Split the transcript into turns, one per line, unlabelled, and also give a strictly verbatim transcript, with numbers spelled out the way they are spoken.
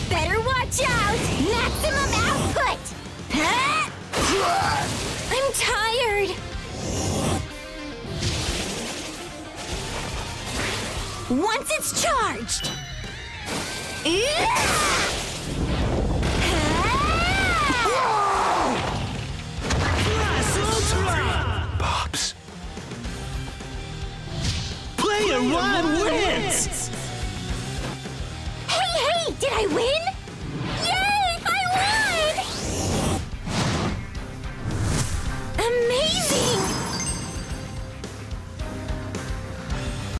Better watch out! Maximum output! Huh? I'm tired. Once it's charged.
Pops. Player one wins!
Hey, hey! Did I win?